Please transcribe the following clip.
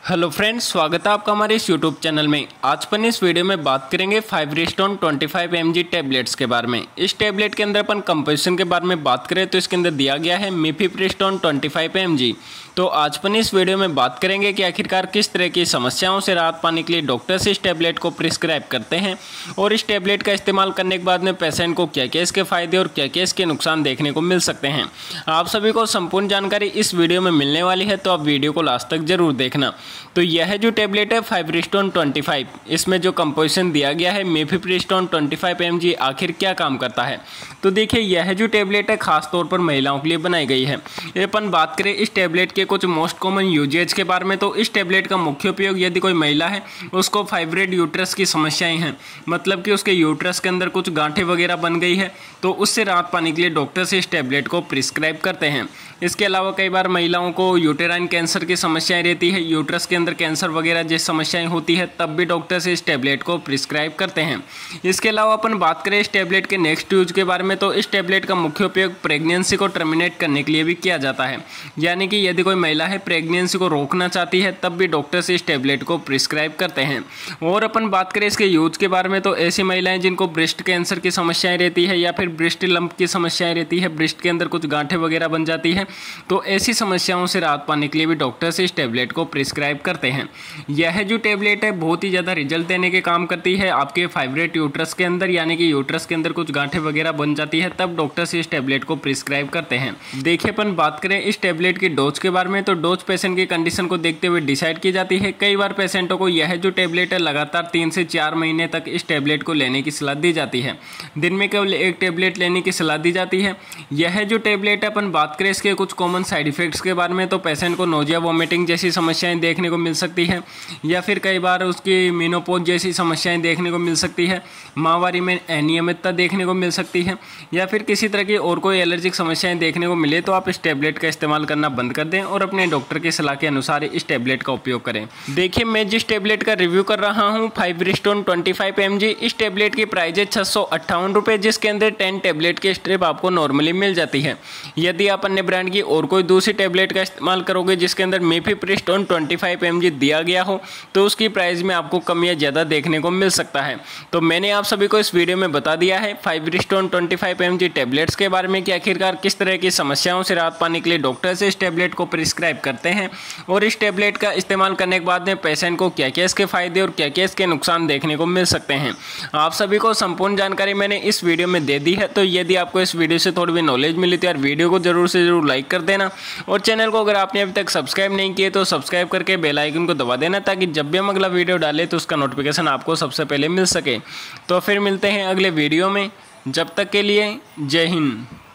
Hello friends, स्वागत है आपका हमारे इस यूट्यूब चैनल में। आज अपन इस वीडियो में बात करेंगे 5 रिस्टोन 25 mg टैबलेट्स के बारे में। इस टैबलेट के अंदर अपन कंपोजिशन के बारे में बात करें तो इसके अंदर दिया गया है मिफिप्रिस्टोन 25 mg। तो आज अपन इस वीडियो में बात करेंगे कि आखिरकार किस तरह की समस्याओं से राहत पाने के लिए डॉक्टर्स इस टैबलेट को प्रिस्क्राइब करते हैं और इस टैबलेट का इस्तेमाल करने के बाद में पेशेंट को क्या क्या इसके फायदे और क्या क्या इसके नुकसान देखने को मिल सकते हैं। आप सभी को संपूर्ण जानकारी इस वीडियो में मिलने वाली है, तो आप वीडियो को लास्ट तक जरूर देखना। तो यह जो टैबलेट है 5 रिस्टोन 25, इसमें जो कंपोजिशन दिया गया है मिफिप्रिस्टोन 25 mg, आखिर क्या काम करता है। तो देखिए, यह जो टैबलेट है खास तौर पर महिलाओं के लिए बनाई गई है। अपन बात करें इस टैबलेट के कुछ मोस्ट कॉमन यूजेज के बारे में, तो इस टैबलेट का मुख्य उपयोग यदि कोई महिला है उसको फाइब्रोइड यूट्रस की समस्याएं हैं, मतलब कि उसके यूट्रस के अंदर कुछ गांठें वगैरह बन गई है, तो उससे राहत पाने के लिए डॉक्टर्स इस टैबलेट को प्रिस्क्राइब करते हैं। इसके अलावा कई बार महिलाओं को यूटेराइन कैंसर की समस्याएं रहती है, यूट्रस के अंदर कैंसर वगैरह जैसी समस्याएं होती है, तब भी डॉक्टर्स इस टैबलेट को प्रिस्क्राइब करते हैं। इसके अलावा अपन बात करें इस टैबलेट के नेक्स्ट यूज के बारे में, तो इस टैबलेट का मुख्य उपयोग प्रेगनेंसी को टर्मिनेट करने के लिए भी किया जाता है। यानी कि यदि कोई महिला है प्रेगनेंसी को रोकना चाहती है, तब भी डॉक्टर्स इस टैबलेट को प्रिस्क्राइब करते हैं। और अपन बात करें इसके यूज के बारे में, तो ऐसी महिलाएं जिनको ब्रेस्ट कैंसर की समस्याएं रहती है या फिर ब्रेस्ट लंप की समस्याएं रहती है, ब्रेस्ट के अंदर कुछ गांठें वगैरह बन जाती है, तो ऐसी समस्याओं से राहत पाने के लिए भी डॉक्टर्स इस टैबलेट को प्रिस्क्राइब करते हैं। यह जो टैबलेट है बहुत ही ज़्यादा रिजल्ट देने के काम करती है आपके फाइब्रोइड यूट्रस के अंदर, यानी कि यूट्रस के अंदर कुछ गांठें वगैरह बन जाती है, तब डॉक्टर्स इस टैबलेट को प्रिस्क्राइब करते हैं। देखिए, अपन बात करें इस टैबलेट की डोज के बारे में, तो डोज पेशेंट की कंडीशन को देखते हुए डिसाइड की जाती है। कई बार पेशेंटों को यह जो टैबलेट है लगातार 3 से 4 महीने तक इस टैबलेट को लेने की सलाह दी जाती है। दिन में केवल एक टैबलेट लेने की सलाह दी जाती है। यह जो टैबलेट है, अपन बात करें इसके कुछ कॉमन साइड इफेक्ट्स के बारे में, तो पेशेंट को नोजिया वॉमिटिंग जैसी समस्याएं देखने को मिल सकती है, या फिर कई बार उसकी मेनोपॉज जैसी समस्याएं देखने को मिल सकती है, माहवारी में अनियमितता देखने को मिल सकती है, या फिर किसी तरह की और कोई एलर्जिक समस्याएं देखने को मिले, तो आप इस टैबलेट का इस्तेमाल करना बंद कर दें और अपने डॉक्टर की सलाह के अनुसार इस टैबलेट का उपयोग करें। देखिए, मैं जिस टैबलेट का रिव्यू कर रहा हूँ 5 रिस्टोन 25 mg, इस टैबलेट की प्राइस है 658 रुपये, जिसके अंदर 10 टैबलेट की स्ट्रिप आपको नॉर्मली मिल जाती है। यदि आप अन्य ब्रांड की और कोई दूसरी टैबलेट का इस्तेमाल करोगे जिसके अंदर मिफिप्रिस्टोन 25 mg दिया गया हो, तो उसकी प्राइस में आपको कम या ज़्यादा देखने को मिल सकता है। तो मैंने आप सभी को इस वीडियो में बता दिया है 5 रिस्टोन 25 mg टैबलेट्स के बारे में कि आखिरकार किस तरह की समस्याओं से राहत पाने के लिए डॉक्टर्स इस टैबलेट को प्रिस्क्राइब करते हैं और इस टैबलेट का इस्तेमाल करने के बाद में पेशेंट को क्या क्या इसके फायदे और क्या क्या इसके नुकसान देखने को मिल सकते हैं। आप सभी को संपूर्ण जानकारी मैंने इस वीडियो में दे दी है। तो यदि आपको इस वीडियो से थोड़ी भी नॉलेज मिली तो यार वीडियो को जरूर से जरूर लाइक कर देना, और चैनल को अगर आपने अभी तक सब्सक्राइब नहीं किए तो सब्सक्राइब करके बेल आइकन को दबा देना, ताकि जब भी हम अगला वीडियो डालें तो उसका नोटिफिकेशन आपको सबसे पहले मिल सके। तो फिर मिलते हैं अगले वीडियो में, जब तक के लिए जय हिंद।